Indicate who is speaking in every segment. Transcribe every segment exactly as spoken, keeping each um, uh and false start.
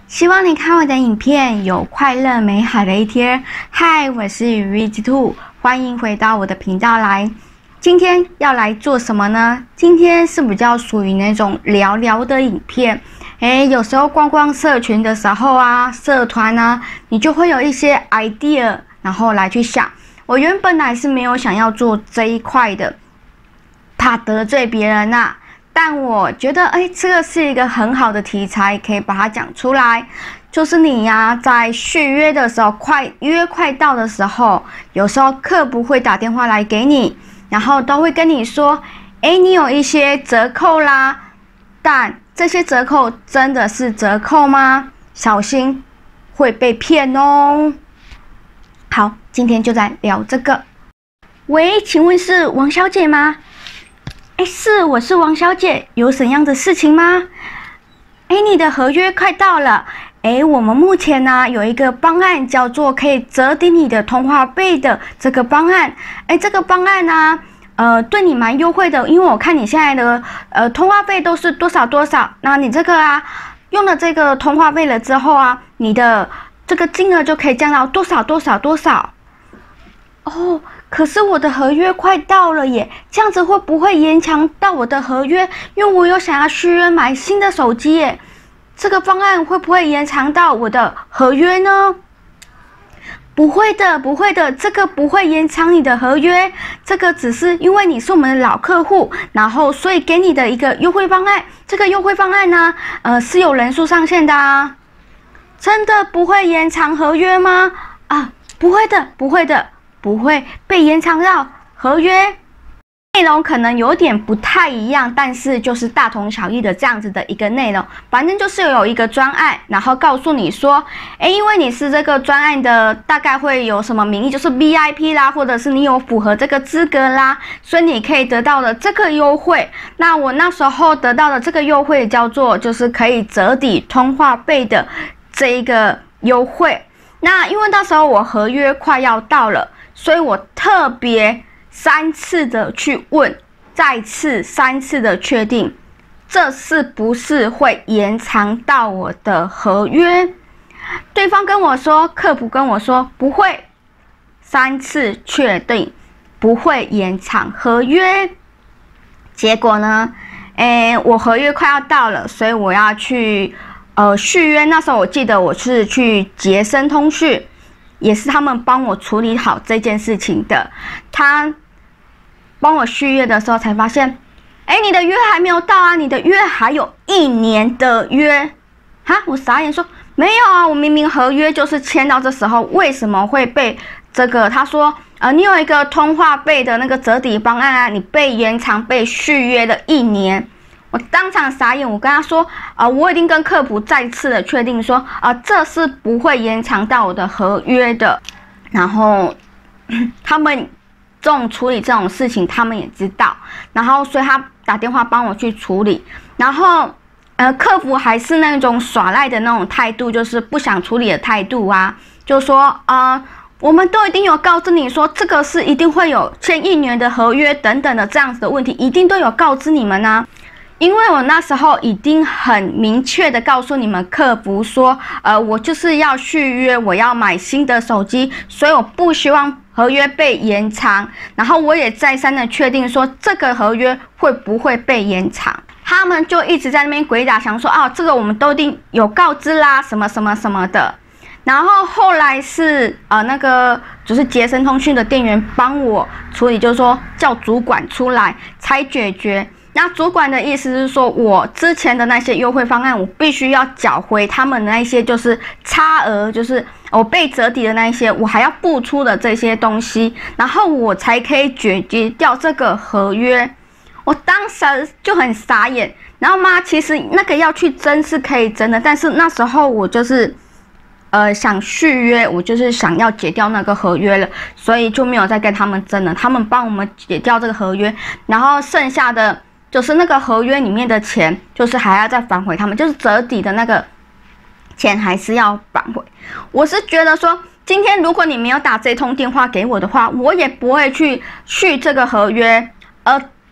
Speaker 1: 希望你看我的影片有快乐美好的一天。嗨，我是羽翼之兔，欢迎回到我的频道来。今天要来做什么呢？今天是比较属于那种聊聊的影片。诶，有时候逛逛社群的时候啊，社团啊，你就会有一些 idea， 然后来去想。我原本来是没有想要做这一块的，怕得罪别人呐、啊。但我觉得，哎，这个是一个很好的题材，可以把它讲出来。就是你呀，在续约的时候，快约快到的时候，有时候客服会打电话来给你，然后都会跟你说，哎，你有一些折扣啦。但这些折扣真的是折扣吗？小心会被骗哦。好，今天就在聊这个。喂，请问是王小姐吗？哎，是，我是王小姐，有怎样的事情吗？哎，你的合约快到了。哎，我们目前呢有一个方案，叫做可以折抵你的通话费的这个方案。哎，这个方案呢，呃，对你蛮优惠的，因为我看你现在的呃通话费都是多少多少，那你这个啊用了这个通话费了之后啊，你的这个金额就可以降到多少多少多少。哦。可是我的合约快到了耶，这样子会不会延长到我的合约？因为我有想要续约买新的手机耶，这个方案会不会延长到我的合约呢？不会的，不会的，这个不会延长你的合约，这个只是因为你是我们的老客户，然后所以给你的一个优惠方案。这个优惠方案呢，呃，是有人数上限的啊。真的不会延长合约吗？啊，不会的，不会的。不会被延长到合约，内容可能有点不太一样，但是就是大同小异的这样子的一个内容。反正就是有一个专案，然后告诉你说，哎，因为你是这个专案的，大概会有什么名义，就是 V I P 啦，或者是你有符合这个资格啦，所以你可以得到的这个优惠。那我那时候得到的这个优惠叫做，就是可以折抵通话费的这一个优惠。那因为那时候我合约快要到了。所以我特别三次的去问，再次三次的确定，这是不是会延长到我的合约？对方跟我说，客服跟我说不会，三次确定不会延长合约。结果呢，诶，我合约快要到了，所以我要去呃续约。那时候我记得我是去捷森通讯。也是他们帮我处理好这件事情的。他帮我续约的时候才发现，哎，你的约还没有到啊，你的约还有一年的约。哈，我傻眼说没有啊，我明明合约就是签到这时候，为什么会被这个？他说，呃，你有一个通话费的那个折抵方案啊，你被延长被续约了一年。我当场傻眼，我跟他说，啊、呃，我已经跟客服再次的确定说，啊、呃，这是不会延长到我的合约的。然后他们这种处理这种事情，他们也知道，然后所以他打电话帮我去处理。然后呃，客服还是那种耍赖的那种态度，就是不想处理的态度啊，就说啊、呃，我们都一定有告知你说，这个是一定会有签一年的合约等等的这样子的问题，一定都有告知你们啊。因为我那时候已经很明确的告诉你们客服说，呃，我就是要续约，我要买新的手机，所以我不希望合约被延长。然后我也再三的确定说，这个合约会不会被延长。他们就一直在那边鬼打墙说，哦，这个我们都一定有告知啦，什么什么什么的。然后后来是呃那个就是捷森通讯的店员帮我处理，就是说叫主管出来才解决。那主管的意思是说，我之前的那些优惠方案，我必须要缴回他们的那些就是差额，就是我被折抵的那一些，我还要付出的这些东西，然后我才可以解决掉这个合约。我当时就很傻眼，然后嘛，其实那个要去争是可以争的，但是那时候我就是呃想续约，我就是想要解掉那个合约了，所以就没有再跟他们争了。他们帮我们解掉这个合约，然后剩下的。就是那个合约里面的钱，就是还要再返回他们，就是折抵的那个钱还是要返回。我是觉得说，今天如果你没有打这通电话给我的话，我也不会去续这个合约。而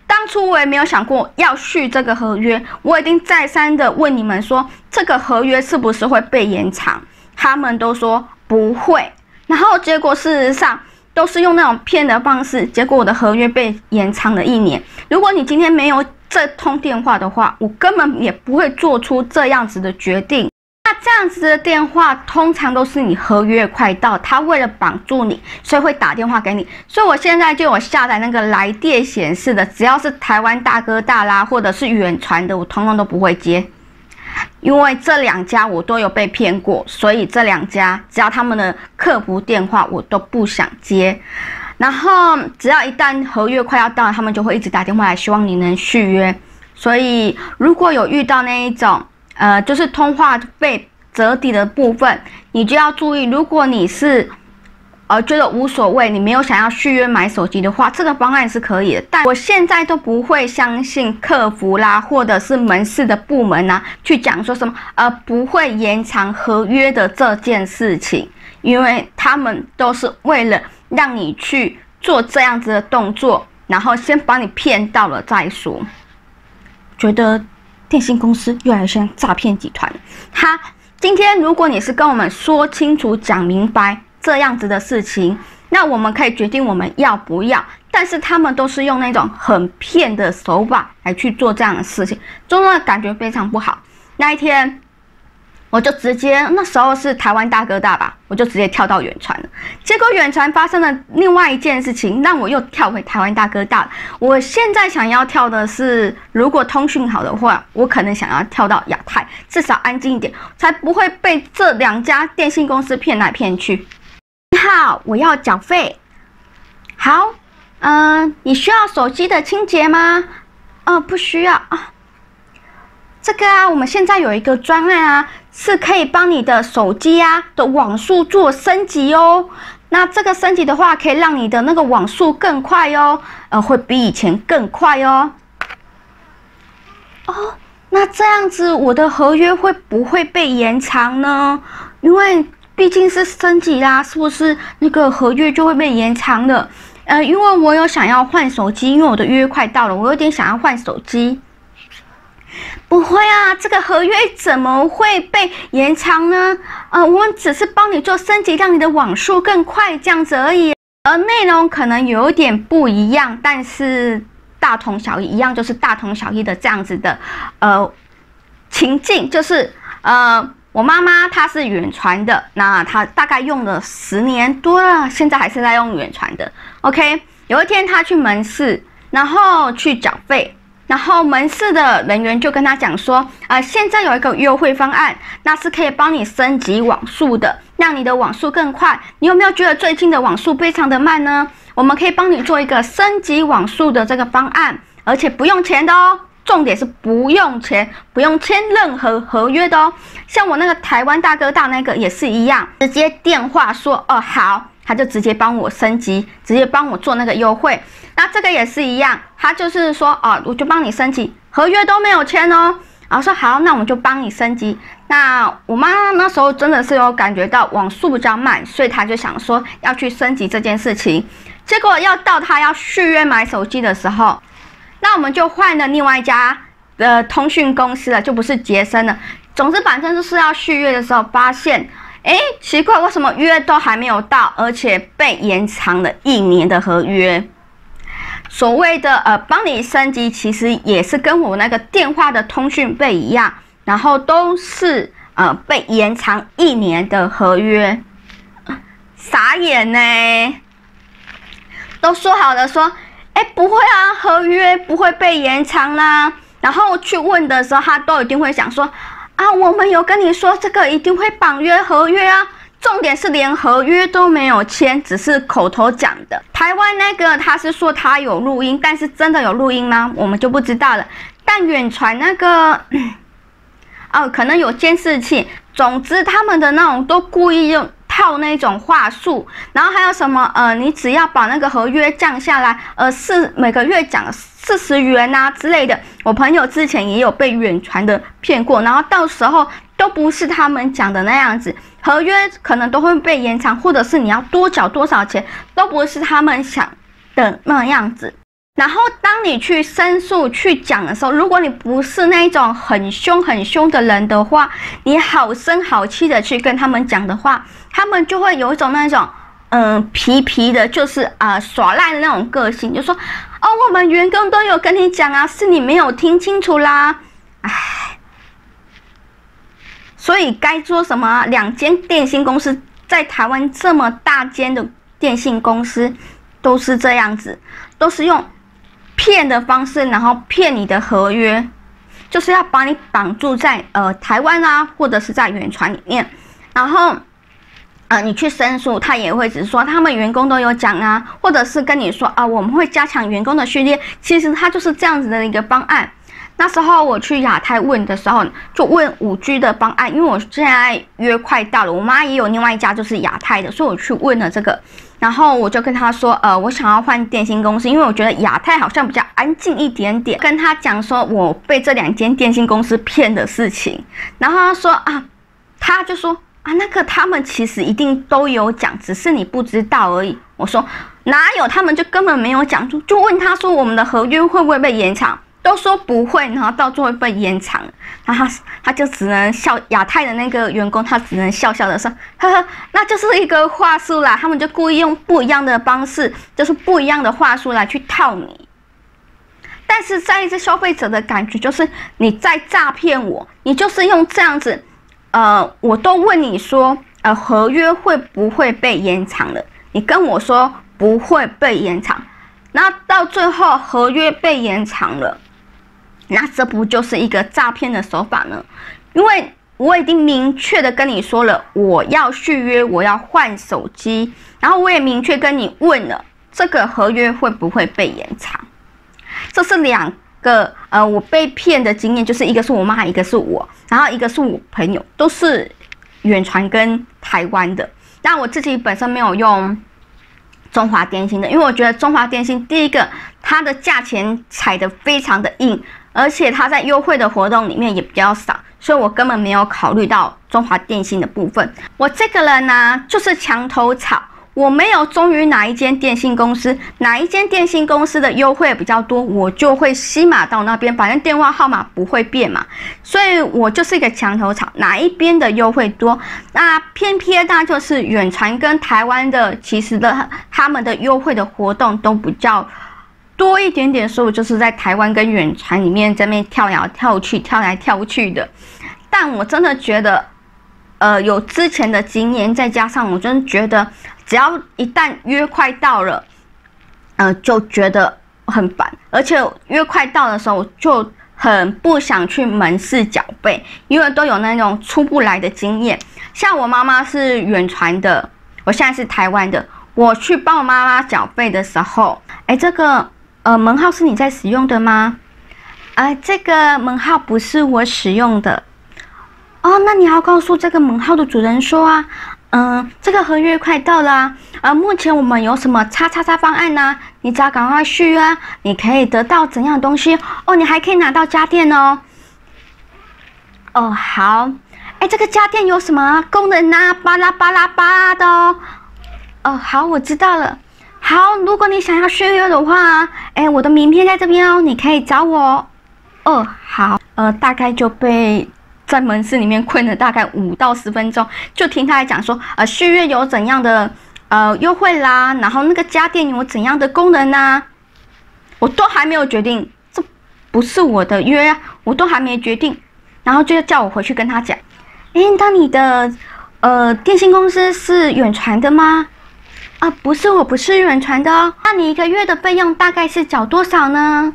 Speaker 1: 当初我也没有想过要续这个合约，我已经再三的问你们说，这个合约是不是会被延长？他们都说不会，然后结果事实上都是用那种骗的方式，结果我的合约被延长了一年。如果你今天没有这通电话的话，我根本也不会做出这样子的决定。那这样子的电话通常都是你合约快到，他为了绑住你，所以会打电话给你。所以我现在就有下载那个来电显示的，只要是台湾大哥大啦，或者是远传的，我通通都不会接。因为这两家我都有被骗过，所以这两家只要他们的客服电话我都不想接。然后只要一旦合约快要到了，他们就会一直打电话来，希望你能续约。所以如果有遇到那一种呃，就是通话费折抵的部分，你就要注意。如果你是呃觉得无所谓，你没有想要续约买手机的话，这个方案是可以的。但我现在都不会相信客服啦，或者是门市的部门啊，去讲说什么呃不会延长合约的这件事情，因为他们都是为了让你去做这样子的动作，然后先把你骗到了再说。觉得电信公司越来越像诈骗集团。他今天如果你是跟我们说清楚、讲明白这样子的事情，那我们可以决定我们要不要。但是他们都是用那种很骗的手法来去做这样的事情，真的感觉非常不好。那一天我就直接，那时候是台湾大哥大吧，我就直接跳到远传了。结果远传发生了另外一件事情，让我又跳回台湾大哥大了。我现在想要跳的是，如果通讯好的话，我可能想要跳到亚太，至少安静一点，才不会被这两家电信公司骗来骗去。你好，我要缴费。好，嗯、呃，你需要手机的清洁吗？呃，不需要啊。这个啊，我们现在有一个专案啊，是可以帮你的手机啊的网速做升级哦。那这个升级的话，可以让你的那个网速更快哦，呃，会比以前更快哦。哦，那这样子我的合约会不会被延长呢？因为毕竟是升级啦，是不是那个合约就会被延长了？呃，因为我有想要换手机，因为我的约快到了，我有点想要换手机。不会啊，这个合约怎么会被延长呢？呃，我们只是帮你做升级，让你的网速更快这样子而已，而内容可能有点不一样，但是大同小异，一样就是大同小异的这样子的呃情境，就是呃我妈妈她是远传的，那她大概用了十年多了，现在还是在用远传的。OK， 有一天她去门市，然后去缴费。然后门市的人员就跟他讲说，呃，现在有一个优惠方案，那是可以帮你升级网速的，让你的网速更快。你有没有觉得最近的网速非常的慢呢？我们可以帮你做一个升级网速的这个方案，而且不用钱的哦。重点是不用钱，不用签任何合约的哦。像我那个台湾大哥大那个也是一样，直接电话说，哦好，他就直接帮我升级，直接帮我做那个优惠。那这个也是一样，他就是说，哦，我就帮你升级，合约都没有签哦。然后说好，那我们就帮你升级。那我妈那时候真的是有感觉到网速比较慢，所以她就想说要去升级这件事情。结果要到她要续约买手机的时候，那我们就换了另外一家的通讯公司了，就不是杰森了。总之，反正就是要续约的时候，发现，哎，奇怪，为什么约都还没有到，而且被延长了一年的合约？所谓的呃帮你升级，其实也是跟我那个电话的通讯费一样，然后都是呃被延长一年的合约，傻眼呢！都说好了说，哎不会啊，合约不会被延长啦。然后去问的时候，他都一定会想说，啊我们有跟你说这个一定会绑约合约啊。重点是连合约都没有签，只是口头讲的。台湾那个他是说他有录音，但是真的有录音吗？我们就不知道了。但远传那个，哦，可能有监视器。总之，他们的那种都故意用套那种话术，然后还有什么呃，你只要把那个合约降下来，呃，是每个月讲四十元啊之类的。我朋友之前也有被远传的骗过，然后到时候都不是他们讲的那样子。合约可能都会被延长，或者是你要多缴多少钱，都不是他们想的那样子。 然后当你去申诉去讲的时候，如果你不是那种很凶很凶的人的话，你好声好气的去跟他们讲的话，他们就会有一种那种嗯、呃、皮皮的，就是啊、呃、耍赖的那种个性，就说哦我们员工都有跟你讲啊，是你没有听清楚啦，唉。所以该做什么？两间电信公司在台湾这么大间的电信公司都是这样子，都是用骗的方式，然后骗你的合约，就是要把你绑住在呃台湾啊，或者是在远传里面，然后呃你去申诉，他也会只是说他们员工都有讲啊，或者是跟你说啊、呃、我们会加强员工的训练，其实他就是这样子的一个方案。那时候我去亚太问的时候，就问 五 G 的方案，因为我现在约快到了，我妈也有另外一家就是亚太的，所以我去问了这个，然后我就跟他说，呃，我想要换电信公司，因为我觉得亚太好像比较安静一点点，跟他讲说我被这两间电信公司骗的事情，然后他说啊，他就说啊，那个他们其实一定都有讲，只是你不知道而已。我说哪有，他们就根本没有讲，就就问他说我们的合约会不会被延长？都说不会，然后到最后被延长，然后他他就只能笑，亚太的那个员工他只能笑笑的说，呵呵，那就是一个话术啦，他们就故意用不一样的方式，就是不一样的话术来去套你。但是在一些消费者的感觉就是你在诈骗我，你就是用这样子，呃，我都问你说，呃，合约会不会被延长了？你跟我说不会被延长，那到最后合约被延长了。那这不就是一个诈骗的手法呢？因为我已经明确的跟你说了，我要续约，我要换手机，然后我也明确跟你问了，这个合约会不会被延长？这是两个呃我被骗的经验，就是一个是我妈，一个是我，然后一个是我朋友，都是远传跟台湾的。但我自己本身没有用中华电信的，因为我觉得中华电信第一个它的价钱踩得非常的硬。而且它在优惠的活动里面也比较少，所以我根本没有考虑到中华电信的部分。我这个人呢、啊，就是墙头草，我没有忠于哪一间电信公司，哪一间电信公司的优惠比较多，我就会吸码到那边，反正电话号码不会变嘛，所以我就是一个墙头草，哪一边的优惠多，那偏偏那就是远传跟台湾的，其实的他们的优惠的活动都比较多一点点，所以我就是在台湾跟远传里面这边跳来跳去、跳来跳去的。但我真的觉得，呃，有之前的经验，再加上我真的觉得，只要一旦约快到了，呃，就觉得很烦，而且约快到的时候就很不想去门市缴费，因为都有那种出不来的经验。像我妈妈是远传的，我现在是台湾的，我去帮我妈妈缴费的时候，哎，这个。呃，门号是你在使用的吗？呃，这个门号不是我使用的。哦，那你要告诉这个门号的主人说啊，嗯、呃，这个合约快到了啊，呃，目前我们有什么叉叉叉方案呢、啊？你只要赶快续约啊，你可以得到怎样的东西哦？你还可以拿到家电哦。哦，好，哎，这个家电有什么功能啊？巴拉巴拉巴拉的哦。哦，好，我知道了。好，如果你想要续约的话，哎，我的名片在这边哦，你可以找我。哦，好，呃，大概就被在门市里面困了大概五到十分钟，就听他来讲说，呃，续约有怎样的呃优惠啦，然后那个家电有怎样的功能啊，我都还没有决定，这不是我的约啊，我都还没决定，然后就叫我回去跟他讲，哎，那你的呃电信公司是远传的吗？啊，不是，我不是远传的哦。那你一个月的费用大概是缴多少呢？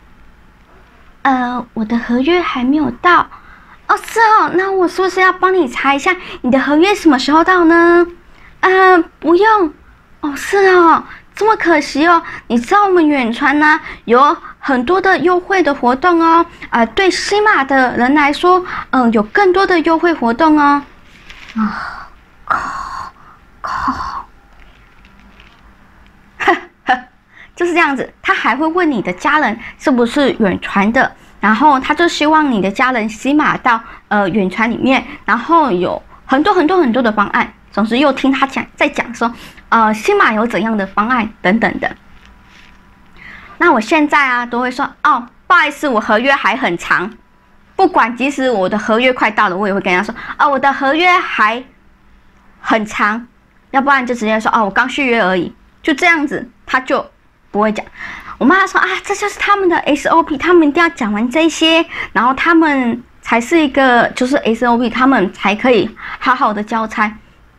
Speaker 1: 呃，我的合约还没有到。哦，是哦，那我是不是要帮你查一下你的合约什么时候到呢？呃，不用。哦，是哦，这么可惜哦。你知道我们远传呢、啊、有很多的优惠的活动哦。呃，对西马的人来说，嗯、呃，有更多的优惠活动哦。啊，靠，靠。就是这样子，他还会问你的家人是不是远传的，然后他就希望你的家人洗码到呃远传里面，然后有很多很多很多的方案，总之又听他讲在讲说，呃，洗码有怎样的方案等等的。 那我现在啊都会说哦，不好意思，我合约还很长。不管即使我的合约快到了，我也会跟他说哦，我的合约还很长，要不然就直接说哦，我刚续约而已，就这样子，他就不会讲。我妈说啊，这就是他们的 S O P， 他们一定要讲完这些，然后他们才是一个就是 S O P， 他们才可以好好的交差。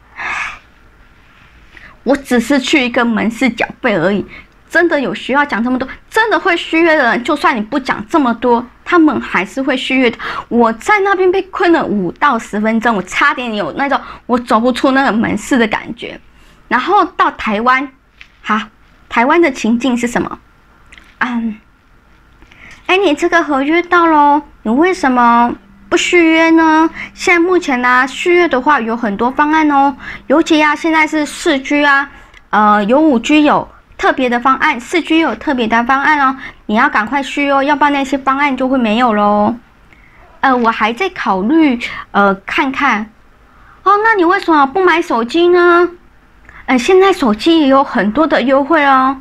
Speaker 1: 我只是去一个门市缴费而已，真的有需要讲这么多？真的会续约的人，就算你不讲这么多，他们还是会续约的。我在那边被困了五到十分钟，我差点有那种我走不出那个门市的感觉。然后到台湾，好，台湾的情境是什么？嗯，哎，你这个合约到咯，你为什么不续约呢？现在目前呢、啊，续约的话有很多方案哦，尤其啊，现在是四 G 啊，呃，有五 G 有特别的方案，四 G 有特别的方案哦，你要赶快续哦，要不然那些方案就会没有咯。呃，我还在考虑，呃，看看。哦，那你为什么不买手机呢？呃，现在手机也有很多的优惠哦。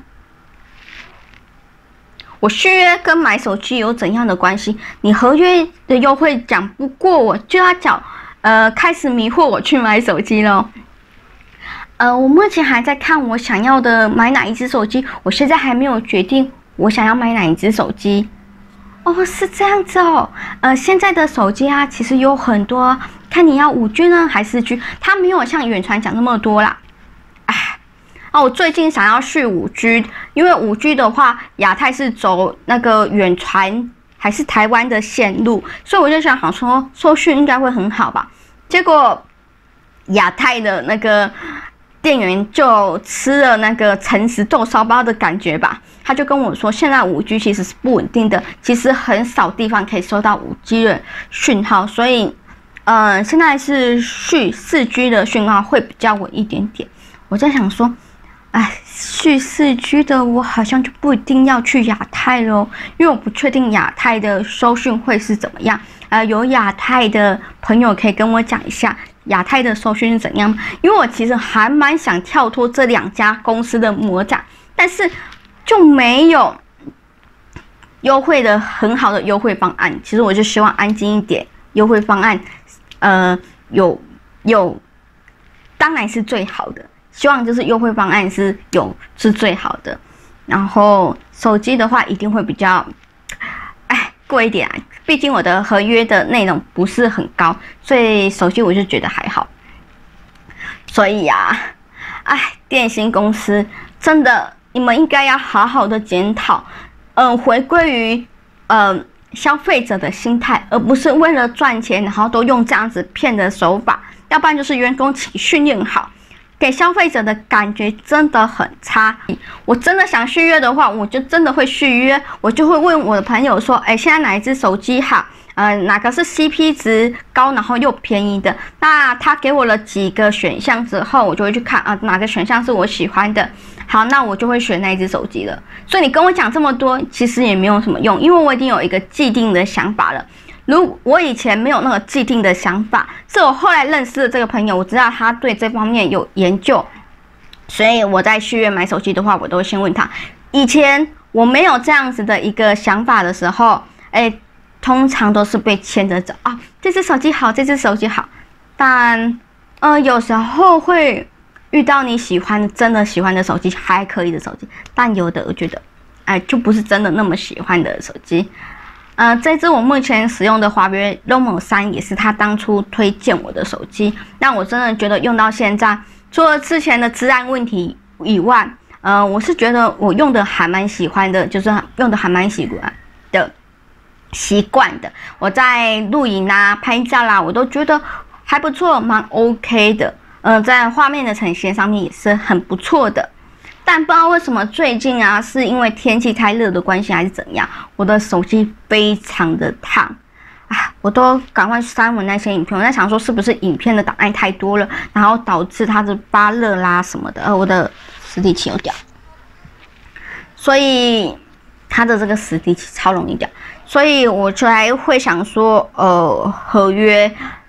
Speaker 1: 我续约跟买手机有怎样的关系？你合约的优惠讲不过我就要缴，呃，开始迷惑我去买手机咯。呃，我目前还在看我想要的买哪一只手机，我现在还没有决定我想要买哪一只手机。哦，是这样子哦。呃，现在的手机啊，其实有很多，看你要五 G 呢还是四 G， 它没有像远传讲那么多啦。哦，我最近想要续五 G， 因为五 G 的话，亚太是走那个远传还是台湾的线路，所以我就想好说，收讯应该会很好吧。结果亚太的那个店员就吃了那个诚实豆烧包的感觉吧，他就跟我说，现在五 G 其实是不稳定的，其实很少地方可以收到五 G 的讯号，所以，呃，现在是续四 G 的讯号会比较稳一点点。我在想说。哎，续四 G 的我好像就不一定要去亚太咯，因为我不确定亚太的收讯会是怎么样。呃，有亚太的朋友可以跟我讲一下亚太的收讯是怎样，因为我其实还蛮想跳脱这两家公司的魔掌，但是就没有优惠的很好的优惠方案。其实我就希望安静一点，优惠方案，呃，有有，当然是最好的。希望就是优惠方案是有是最好的，然后手机的话一定会比较，哎贵一点啊，毕竟我的合约的内容不是很高，所以手机我就觉得还好。所以呀、啊，哎，电信公司真的你们应该要好好的检讨，嗯、呃，回归于呃消费者的心态，而不是为了赚钱，然后都用这样子骗的手法，要不然就是员工请训练好。给消费者的感觉真的很差。我真的想续约的话，我就真的会续约，我就会问我的朋友说，哎，现在哪一只手机好？呃，哪个是 C P 值高，然后又便宜的？那他给我了几个选项之后，我就会去看啊，哪个选项是我喜欢的。好，那我就会选那一只手机了。所以你跟我讲这么多，其实也没有什么用，因为我已经有一个既定的想法了。如我以前没有那个既定的想法，是我后来认识的这个朋友，我知道他对这方面有研究，所以我在续约买手机的话，我都会先问他。以前我没有这样子的一个想法的时候，哎，通常都是被牵着走啊，这只手机好，这只手机好，但呃有时候会遇到你喜欢真的喜欢的手机，还可以的手机，但有的我觉得，哎，就不是真的那么喜欢的手机。呃，这支我目前使用的华为 Romo 三也是他当初推荐我的手机，但我真的觉得用到现在，除了之前的治安问题以外，呃，我是觉得我用的还蛮喜欢的，就是用的还蛮习惯的，习惯的。我在录影啊、拍照啦、啊，我都觉得还不错，蛮 OK 的。嗯、呃，在画面的呈现上面也是很不错的。但不知道为什么最近啊，是因为天气太热的关系还是怎样，我的手机非常的烫啊！我都赶快删文那些影片，我在想说是不是影片的档案太多了，然后导致它的发热啦什么的，呃，我的实体器有掉，所以它的这个实体器超容易掉，所以我才会想说，呃，合约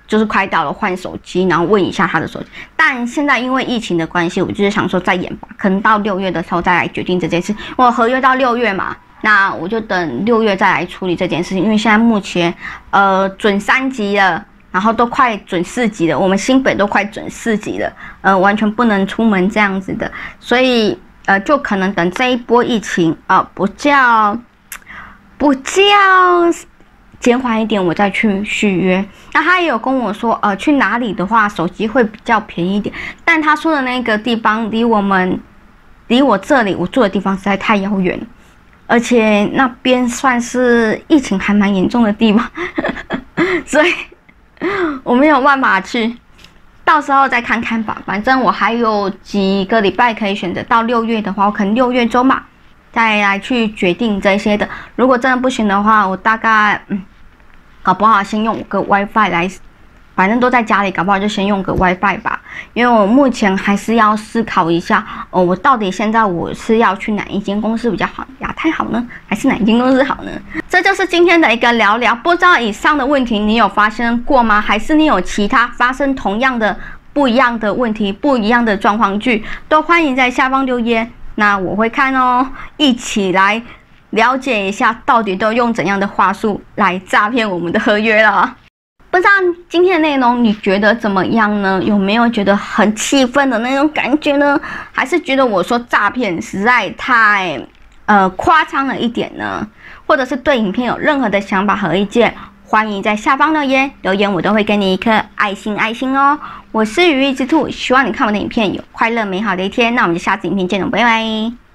Speaker 1: 就是快到了换手机，然后问一下他的手机。但现在因为疫情的关系，我就是想说再演吧，可能到六月的时候再来决定这件事。我合约到六月嘛，那我就等六月再来处理这件事情。因为现在目前呃准三级了，然后都快准四级了，我们新北都快准四级了，呃完全不能出门这样子的，所以呃就可能等这一波疫情啊、呃、不叫不叫。减缓一点，我再去续约。那他也有跟我说，呃，去哪里的话，手机会比较便宜一点。但他说的那个地方离我们，离我这里我住的地方实在太遥远，而且那边算是疫情还蛮严重的地方，所以我没有办法去。到时候再看看吧，反正我还有几个礼拜可以选择。到六月的话，我可能六月中吧。再来去决定这些的，如果真的不行的话，我大概嗯，搞不好先用个 WiFi 来，反正都在家里，搞不好就先用个 WiFi 吧。因为我目前还是要思考一下，哦，我到底现在我是要去哪一间公司比较好，亚太好呢，还是哪一间公司好呢？这就是今天的一个聊聊，不知道以上的问题你有发生过吗？还是你有其他发生同样的不一样的问题、不一样的状况剧，都欢迎在下方留言。那我会看哦，一起来了解一下，到底都用怎样的话术来诈骗我们的合约了。不知道今天的内容你觉得怎么样呢？有没有觉得很气愤的那种感觉呢？还是觉得我说诈骗实在太呃夸张了一点呢？或者是对影片有任何的想法和意见，欢迎在下方留言，留言我都会给你一颗爱心爱心哦。我是羽翼之兔，希望你看我的影片有快乐美好的一天。那我们就下次影片见了，拜拜。